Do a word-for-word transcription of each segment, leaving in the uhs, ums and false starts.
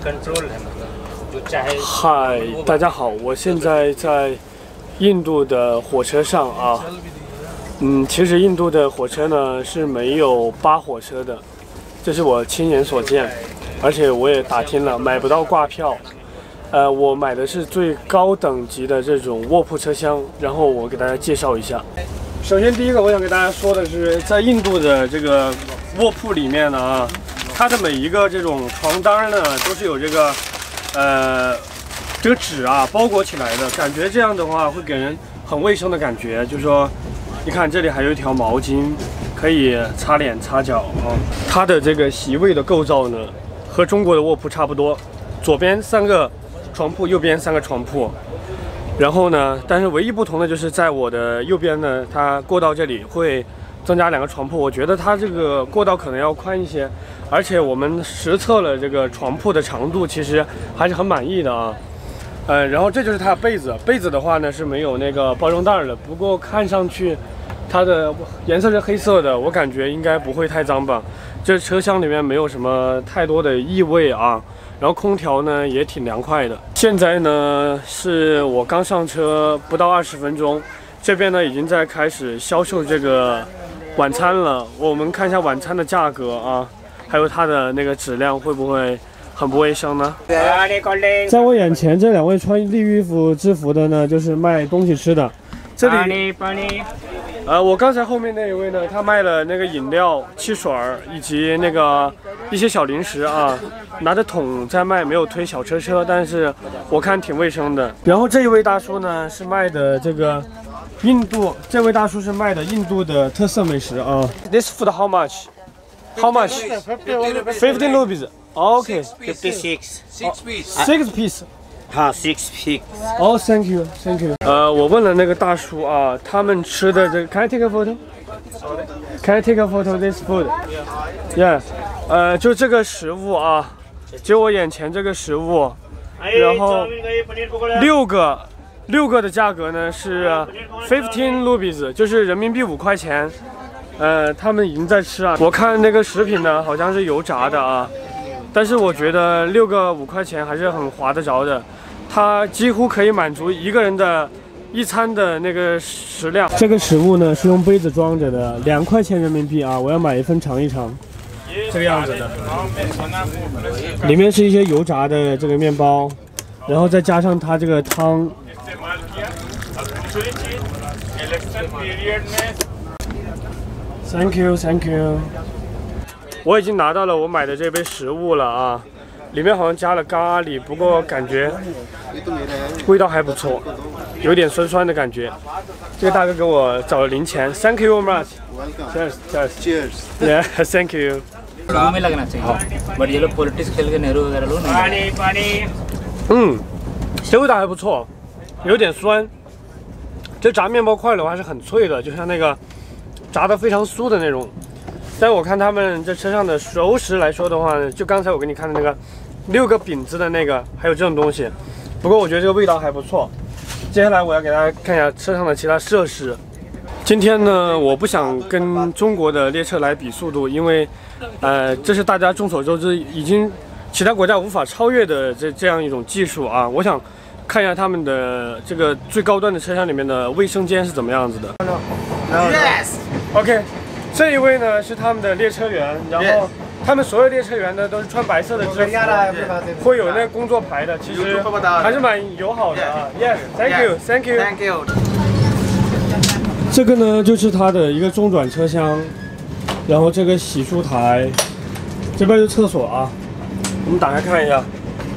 嗨，大家好，我现在在印度的火车上啊。嗯，其实印度的火车呢是没有扒火车的，这是我亲眼所见，而且我也打听了，买不到挂票。呃，我买的是最高等级的这种卧铺车厢，然后我给大家介绍一下。首先，第一个我想给大家说的是，在印度的这个卧铺里面呢啊，它的每一个这种床单呢都是有这个呃这个纸啊包裹起来的，感觉这样的话会给人很卫生的感觉。就是说，你看这里还有一条毛巾，可以擦脸擦脚啊。它的这个席位的构造呢，和中国的卧铺差不多，左边三个床铺，右边三个床铺。然后呢，但是唯一不同的就是在我的右边呢，它过道这里会增加两个床铺。我觉得它这个过道可能要宽一些，而且我们实测了这个床铺的长度，其实还是很满意的啊。呃，然后这就是它的被子，被子的话呢是没有那个包装袋的，不过看上去它的颜色是黑色的，我感觉应该不会太脏吧。这车厢里面没有什么太多的异味啊。然后空调呢也挺凉快的。现在呢是我刚上车不到二十分钟，这边呢已经在开始销售这个晚餐了。我们看一下晚餐的价格啊，还有它的那个质量会不会很不卫生呢？在我眼前这两位穿绿衣服制服的呢，就是卖东西吃的。这里，呃，我刚才后面那一位呢，他卖了那个饮料、汽水儿以及那个一些小零食啊，拿着桶在卖，没有推小车车，但是我看挺卫生的。然后这一位大叔呢是卖的这个印度，这位大叔是卖的印度的特色美食啊。This food how much? How much? Fifteen rupees. Okay. Fifty-six. Six piece. Six piece. 哈 ，six piece. 哦 ，Thank you, Thank you. 呃，我问了那个大叔啊，他们吃的这个 ，Can I take a photo? Can I take a photo of this food? Yeah. 呃，就这个食物啊，就我眼前这个食物，然后六个六个的价格呢是 fifteen rupees， 就是人民币五块钱。呃，他们已经在吃啊，我看那个食品呢好像是油炸的啊，但是我觉得六个五块钱还是很划得着的。它几乎可以满足一个人的一餐的那个食量。这个食物呢是用杯子装着的，两块钱人民币啊！我要买一份尝一尝，这个样子的。里面是一些油炸的这个面包，然后再加上它这个汤。Thank you, Thank you。我已经拿到了我买的这杯食物了啊。里面好像加了咖喱，不过感觉味道还不错，有点酸酸的感觉。这个大哥给我找了零钱 ，Thank you very much。Cheers, cheers, cheers. Yeah, thank you。嗯，这味道还不错，有点酸。这炸面包块的话是很脆的，就像那个炸得非常酥的那种。但我看他们这车上的熟食来说的话呢，就刚才我给你看的那个六个饼子的那个，还有这种东西。不过我觉得这个味道还不错。接下来我要给大家看一下车上的其他设施。今天呢，我不想跟中国的列车来比速度，因为，呃，这是大家众所周知，已经其他国家无法超越的这这样一种技术啊。我想看一下他们的这个最高端的车厢里面的卫生间是怎么样子的。 Yes. OK。这一位呢是他们的列车员，然后他们所有列车员呢都是穿白色的制服，会有那个工作牌的，其实还是蛮友好的啊。Yes, thank you, thank you, thank you。 这个呢就是它的一个中转车厢，然后这个洗漱台，这边是厕所啊。我们打开看一下，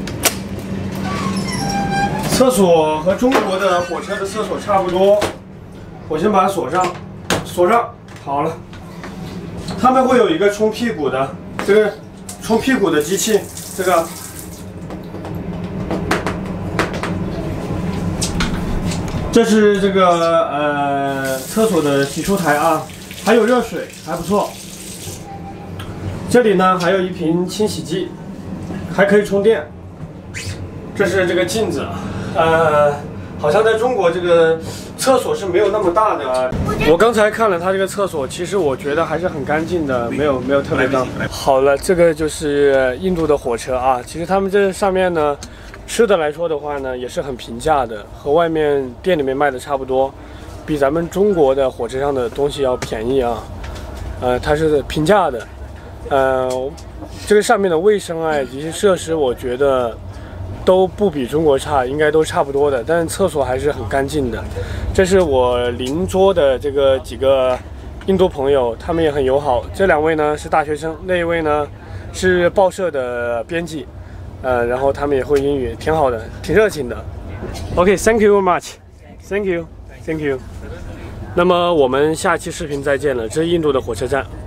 厕所和中国的火车的厕所差不多。我先把它锁上，锁上，好了。他们会有一个冲屁股的，这个冲屁股的机器，这个这是这个呃厕所的洗漱台啊，还有热水，还不错。这里呢还有一瓶清洗剂，还可以充电。这是这个镜子，呃，好像在中国这个厕所是没有那么大的啊。 我刚才看了他这个厕所，其实我觉得还是很干净的，没有没有特别脏。好了，这个就是印度的火车啊。其实他们这上面呢，吃的来说的话呢，也是很平价的，和外面店里面卖的差不多，比咱们中国的火车上的东西要便宜啊。呃，它是平价的，呃，这个上面的卫生啊以及设施，我觉得都不比中国差，应该都差不多的。但是厕所还是很干净的。这是我邻桌的这个几个印度朋友，他们也很友好。这两位呢是大学生，那一位呢是报社的编辑，呃，然后他们也会英语，挺好的，挺热情的。OK，thank you very much，thank you，thank you。那么我们下期视频再见了，这是印度的火车站。